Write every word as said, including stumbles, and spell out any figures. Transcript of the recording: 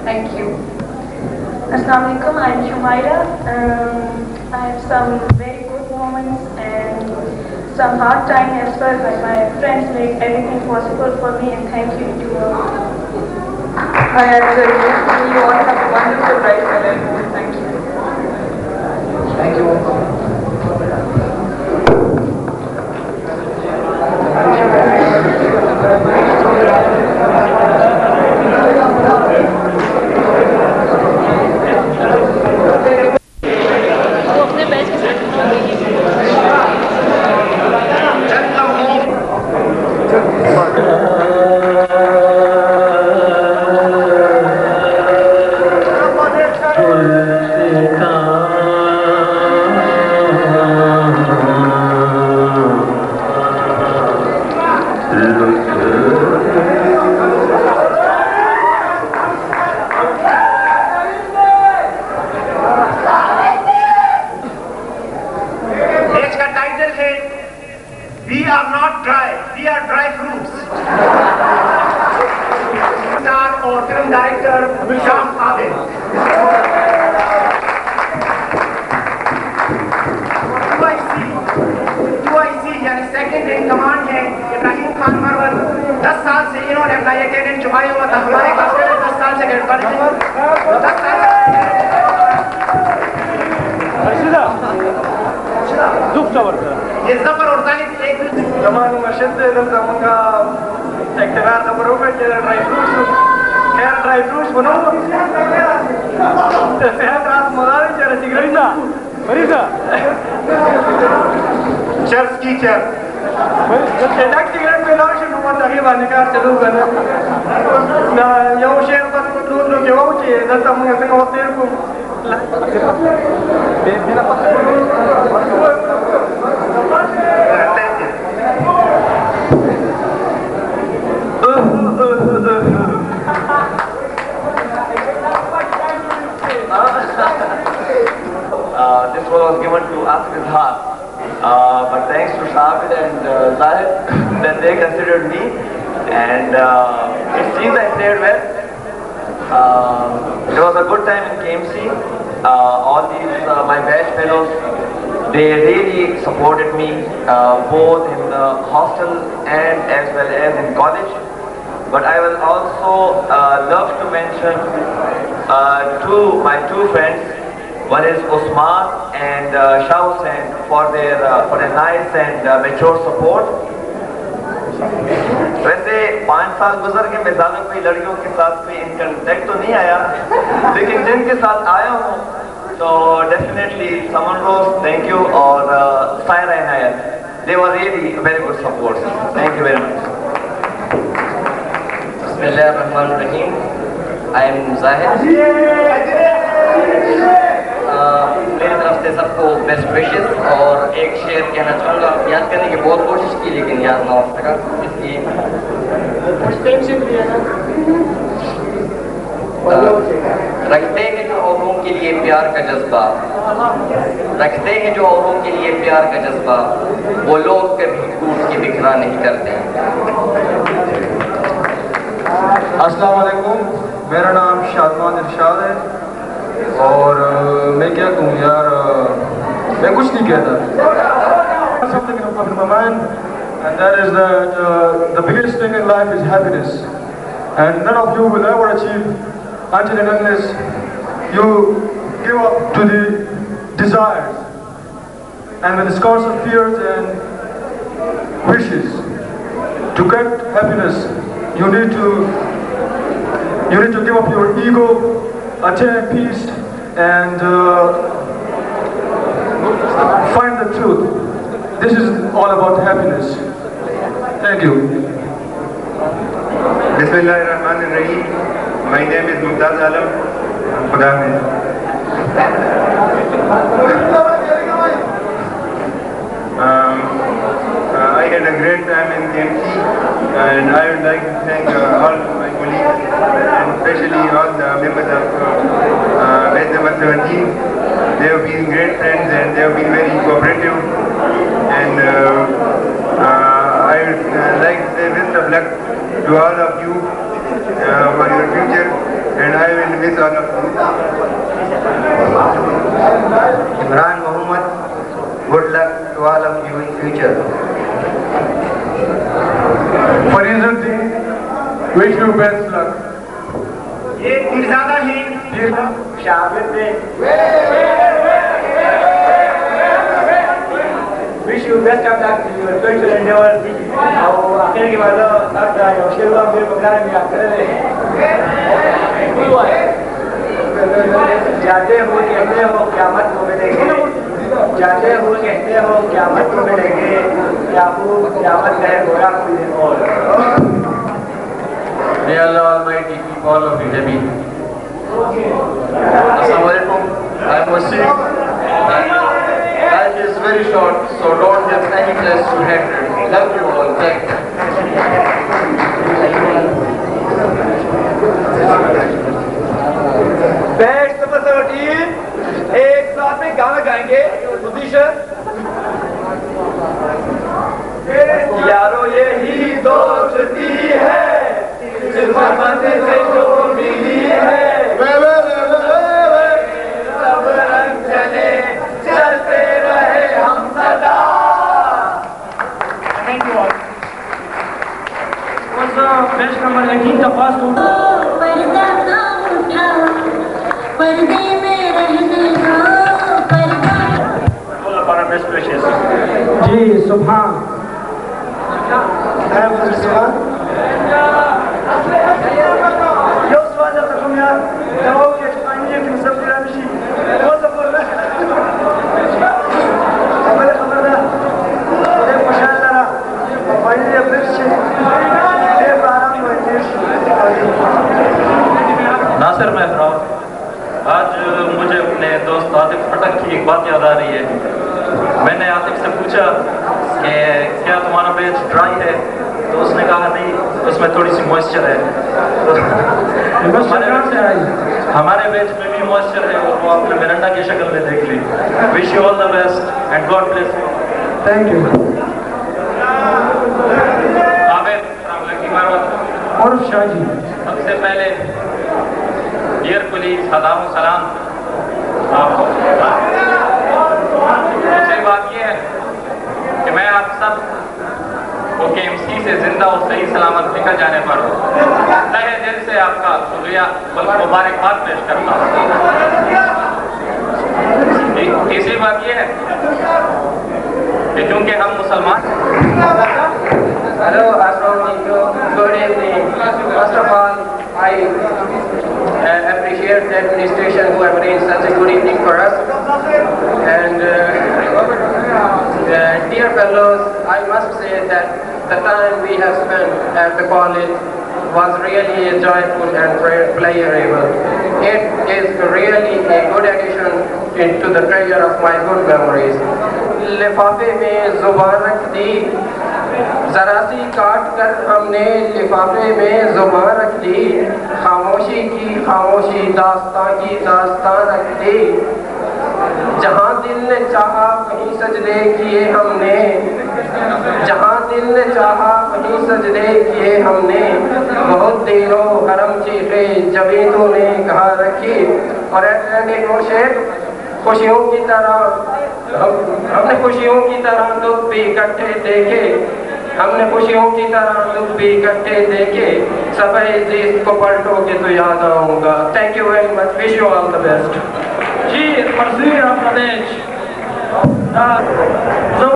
Thank you. Assalamu alaikum, I'm Shumaira. Um, I have some very good moments and some hard time as well, but my friends make everything possible for me, and thank you to all. Hi, Axel. You all have a wonderful life ahead. Thank you. Thank you. We are not dry, we are dry fruits. Star or film director Sham Abid. U I C, U I C यानी second in command है इब्राहिम खान मरवर दस साल से इन्होंने अपना ये cadet छुपाया हुआ था हमारे पास दस साल से कैडेट पढ़े दस साल ये जफर और तालिब एक जमानो मशद दलता मंगा एक्टिवार खबरों पे के ड्राई फ्रूट्स खैर ड्राई फ्रूट्स बनाओ सेहत रात मरारी चेहरे सिगरेट ना मरीजा चर्च की चर्च एक सिगरेट में लाश नुमा तकरीबा निकाल चलू करना ना यो शेर पर दूध लो के वो चे दलता मंगा संग होते को मेरा Uh, this one was given to Asif Izhar, uh, but thanks to Shahid and uh, Zahid that they considered me, and uh, it seems I played well. Uh, it was a good time in K M C. Uh, all these uh, my batch fellows, they really supported me uh, both in the hostel and as well as in college. But I will also uh, love to mention uh, two my two friends. One is Usman and uh, Shah Hussain for their uh, for their nice and uh, mature support. वैसे पाँच साल गुजर के मैं ज़्यादा कोई लड़कियों के साथ कोई इन कंटेक्ट तो नहीं आया, लेकिन जिनके साथ आया हूँ तो definitely Saman Rose, thank you, और uh, Saira Inayat, they were really very good support. Thank you very much. Bismillahirrahmanirrahim. I am Zahid. मेरी तरफ से सबको बेस्ट विशेस और एक शेर कहना चाहूँगा। याद करने की बहुत कोशिश की लेकिन याद ना हो सका, इसलिए रखते हैं जो औरों के लिए प्यार का जज्बा, रखते हैं जो औरों के लिए प्यार का जज्बा, वो लोग कभी टूट के बिखरा नहीं करते। अस्सलाम वालेकुम, मेरा नाम शादमान इरशाद है और मैं क्या कहूँ यार, मैं कुछ नहीं कहता। Something in my mind, and that is that uh, the biggest thing in life is happiness, and none of you will ever achieve until and unless you give up to the desires and with the scars of fears and wishes. To get happiness, you need to you need to give up your ego, attain peace, and uh, find the truth. This is all about happiness. Thank you. Bismillahirrahmanirrahim. My name is Mumtaz Alam. Khuda Hafiz. Um, uh, I had a great time in K M C, and I would like to thank uh, all my colleagues, and especially all the members of uh, batch number seventeen. They have been great friends and they have been very cooperative, and uh, uh, I would uh, like to say best of luck to all of you uh, for your future, and I will this honor to Imran Mohammed, good luck to all of you in future. Farizuddin, wish you best luck. ये मिर्जादा ही शाबिर ने wish you best of luck in your future endeavors. और आखिर के बाद अब शेर हुआ मेरे बगल में आकर जाते हो कहते हो क़यामत को मिलेंगे, जाते हो कहते हो क़यामत को मिलेंगे, याकूब क़यामत है गोरा कोई और। May Allah Almighty keep all of you happy. Assalamu alaikum. I am Wasim. Life is very short, so don't give any place to hatred. Love you all. Thank you. Batch number seventeen एक साथ में गाना गाएंगे। Position यारो यही दोस्ती है जिसमत से जो मिली है, सब रंग चले चलते रहे हम सदा। Thank you all. Batch number eighteen का फर्स्ट पर्दा ना उठा, पर्दे में रहने दो, पर्दा। जी सुभान नासिर महराज, आज मुझे अपने दोस्त आतिफ फटक की एक बात याद आ रही है। मैंने आतिफ से पूछा कि क्या तुम्हारा बेच ड्राई है, तो उसने कहा नहीं, उसमें थोड़ी सी मॉइस्चर है। तो हमारे बेच से आई हमारे बेच में भी मॉइस्चर है, और वो आपने मिरंडा की शक्ल में देख ली। Wish you all the best and God bless you. Thank you. और शाह जी, सबसे पहले डियर पुलिस सलाम सलाम आपको। दूसरी बात यह है कि मैं आप सब को के एम सी से जिंदा और सही सलामत निकल जाने पर तहे दिल से आपका शुक्रिया बल्कि मुबारकबाद पेश करता हूँ। तीसरी बात यह है कि चूंकि हम मुसलमान। Hello, Assalamualaikum. Good evening. First of all, I uh, appreciate the administration who have arranged such a good evening for us. And uh, uh, dear fellows, I must say that the time we have spent at the college was really joyful and pleasurable. It is really a good addition into the treasure of my good memories. लिफाफे में जुबान रख दी, जरा सी काट कर हमने लिफाफे में जुबान रख दी, खामोशी की खामोशी दास्तां की दास्तां रख दी। जहाँ दिल ने चाहा वहीं सजदे किए हमने, जहाँ दिल ने चाहा वहीं सजदे किए हमने। बहुत देरों हरम चीखे जबीतों ने कहा रखी। और एंड शेर खुशियों की तरह हमने खुशियों की तरह दुख भी इकट्ठे देखे, हमने खुशियों की तरह दुख भी इकट्ठे देखे। सब इस को पलटोगे तो याद आऊंगा। Thank you very much. Wish you all the best. जी, मर्जी ऑफ द बेंच।